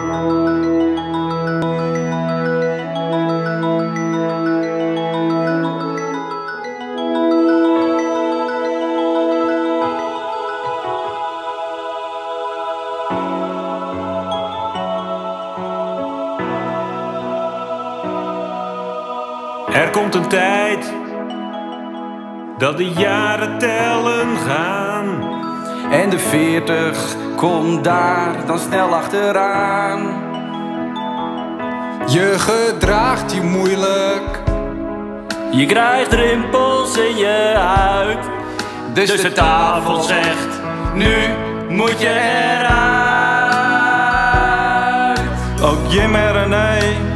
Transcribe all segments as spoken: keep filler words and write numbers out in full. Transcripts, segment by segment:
Er komt een tijd dat de jaren tellen gaan en de veertig komt daar dan snel achteraan. Je gedraagt je moeilijk, je krijgt rimpels in je huid, dus, dus de tafel zegt, nu moet je eruit. Ook Jim en René,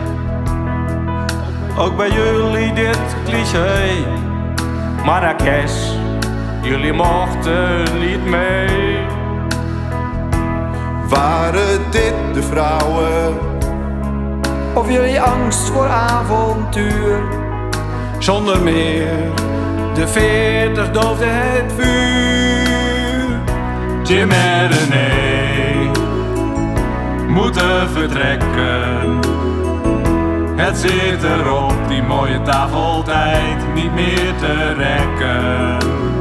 ook bij jullie dit cliché. Marrakesh, jullie mochten niet mee. Waren dit de vrouwen? Of jullie angst voor avontuur? Zonder meer, de veertig doofde het vuur. Jim en René moeten vertrekken. Het zit er op die mooie tafeltijd niet meer te rekken.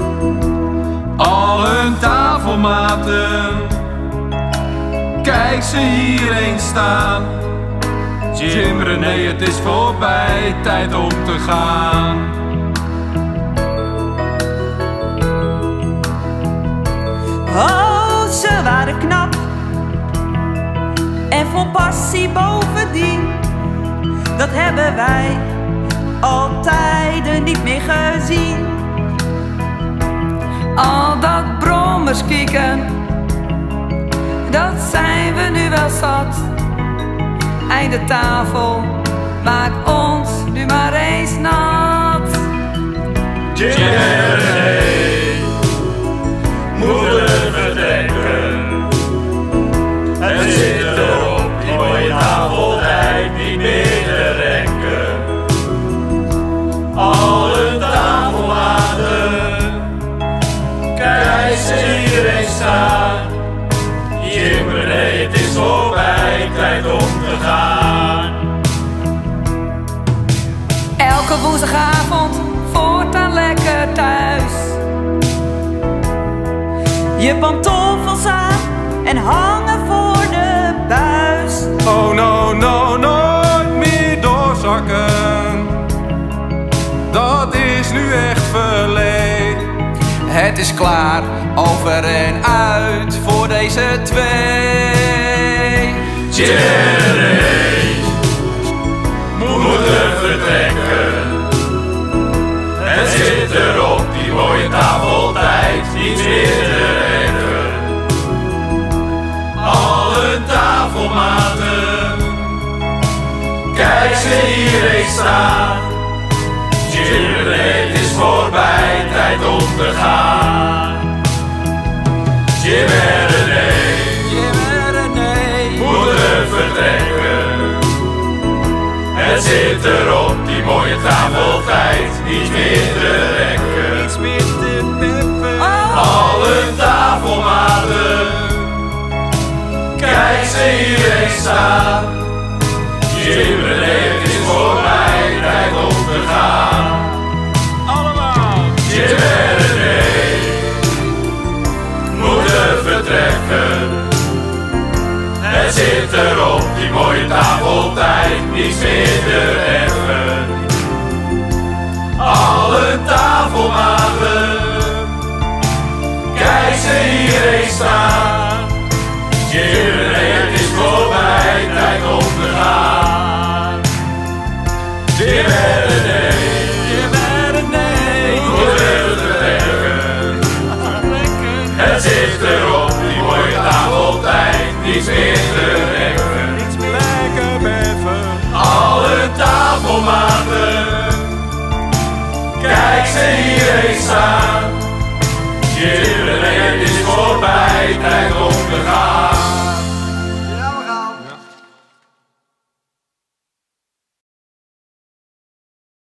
Al hun tafelmaten, kijk ze hier eens staan. Jim, René, het is voorbij, tijd om te gaan. Oh, ze waren knap en vol passie bovendien. Dat hebben wij al tijden niet meer gezien. Al dat brommerskieken, dat zijn we nu wel zat. Einde tafel, maak ons nu maar eens nat. Jim en René moeten vertrekken. Het zit er op die mooie tafeltijd niet meer te rekken. Al hun tafelmaten, kijk ze hier eens staan. Jim, René, het is voorbij, tijd om te gaan. Elke woensdagavond voortaan lekker thuis. Je pantoffels aan en hangen voor de buis. Oh no, no, nooit meer doorzakken. Dat is nu echt verleden. Het is klaar, over en uit voor deze twee. Jim en René moeten vertrekken. Het zit er op die mooie tafeltijd niet meer te rekken. Al hun tafelmaten, kijk ze hier eens staan. Jim en René, het is voorbij, tijd om te gaan. Jim en René, Jim en René moeten vertrekken. Het zit er op die mooie tafeltijd niet meer te rekken. niets meer te peppen. Al hun tafelmaten, kijk ze hier eens staan. Jim en René, het is voorbij, tijd om te gaan. Allemaal. Jim en René moeten vertrekken. Het zit er op die mooie tafeltijd niets meer te rekken. Al hun tafelmaten, kijk ze hier eens staan. Jim en René, het is voorbij, tijd om te gaan. Jim en René, Jim en René moeten vertrekken. Het zit er op die mooie tafeltijd niets meer te rekken. lekker beffen. Al hun tafelmaten, kijk ze hier eens staan. Jim en René, het is voorbij, tijd om